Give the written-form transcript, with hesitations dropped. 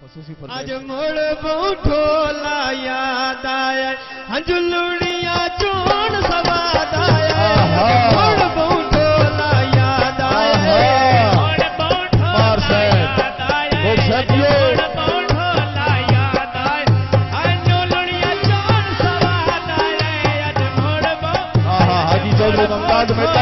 आज मोड़ बूठोला याद आया हंजुलुड़िया चोण सवाद आया मोड़ बूठोला याद आया मोड़ बूठोला याद आया मोड़ बूठोला याद आया हंजुलुड़िया चोण सवाद आया आज मोड़ बूठोला हाजी चौधरी मुमताज